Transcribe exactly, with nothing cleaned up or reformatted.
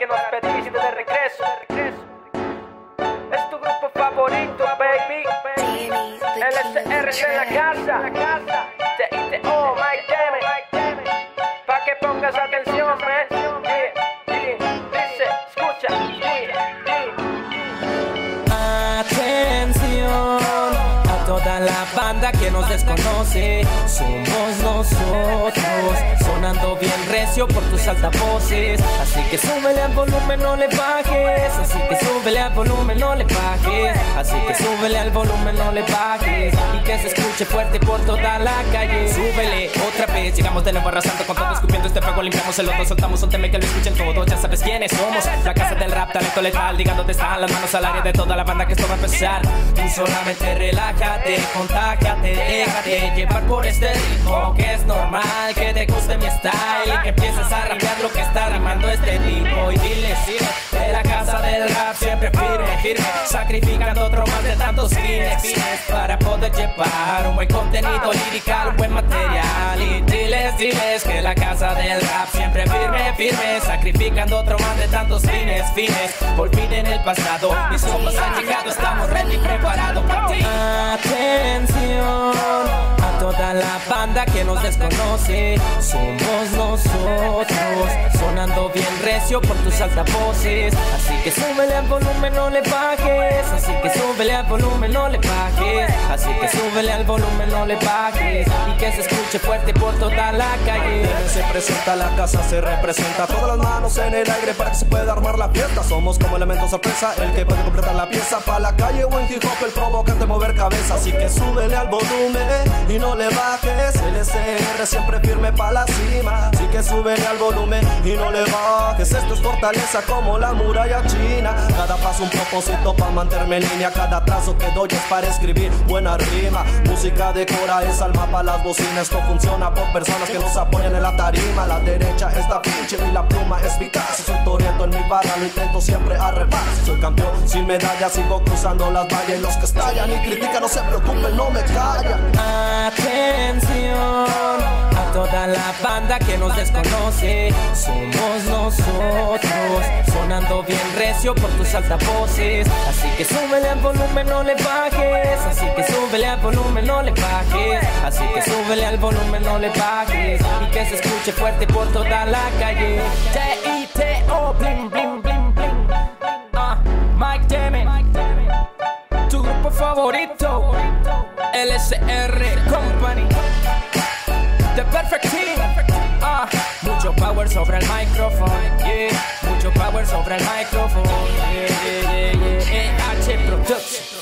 que nos pediste de regreso. Es tu grupo favorito, baby. L S R en la casa. T I T O, Mike Deme. Pa' que pongas atención, man. Yeah, yeah. Dice, escucha. Yeah, yeah. Atención a toda la banda que nos desconoce. Somos nosotros, sonando bien recio por tus altavoces. Así que súbele al volumen, no le bajes. Así que súbele al volumen, no le bajes. Así que súbele al volumen, no le bajes. Y que se escuche fuerte por toda la calle. Súbele otra vez, llegamos de nuevo arrasando con todo, escupiendo este fuego, limpiamos el lodo, soltamos un tema que lo escuchen todos. Ya sabes quiénes somos, la casa del rap, talento letal. Diga dónde están las manos al área de toda la banda, que esto va a empezar. Y solamente relájate, contágiate, déjate llevar por este ritmo, que es normal que te guste mi style y que empieces a rapear lo que está rimando este tipo. Y dile sí, de la casa del rap siempre firme, firme, sacrificando otro más de tantos fines, fines para poder llevar un buen contenido lirical, un buen material. Y diles, diles que la casa del rap siempre firme, firme, sacrificando otro más de tantos fines, fines. Olviden el pasado, mis ojos han llegado, estamos ready, preparados para ti. Atención a toda la banda que nos desconoce. Somos nosotros, sonando bien recio por tus altavoces. Así que súbele al volumen, no le bajes. Así que súbele al volumen, no le bajes. Así que súbele al volumen, no le bajes. Y que se escuche fuerte por toda la calle. Se presenta la casa, se representa, todas las manos en el aire para que se pueda armar la fiesta. Somos como elemento sorpresa, el que puede completar la pieza. Pa' la calle o en hip hop, el provocante mover cabeza. Así que súbele al volumen y no le bajes. L S R siempre firme pa' la cima. Así que súbele al volumen y no le bajes. Esto es fortaleza como la muralla china. Cada paso un propósito pa' mantenerme en línea. Cada trazo que doy es para escribir buena rima. Música decora, es alma pa' las bocinas. Esto funciona por personas que nos apoyan en la tarima. La derecha está pinche y la pluma es eficaz. Si soy toriento en mi barra, lo intento siempre a repar. Si soy campeón sin medalla, sigo cruzando las valles. Los que estallan y critican, no se preocupen, no me callan. Atención a toda la banda que nos desconoce. Somos nosotros, sonando bien recio por tus altavoces. Así que súbele al volumen, no le bajes. Así que súbele al volumen, no le bajes. Así que súbele al volumen, no le bajes. Y que se escuche fuerte por toda la calle. T I T O, bling, bling, bling, bling. uh, Mike Deme, tu grupo favorito, L S R Company, The Perfect Team. uh, Mucho power sobre el micrófono, yeah. Mucho power sobre el micrófono, yeah, yeah, yeah, yeah. E H Production.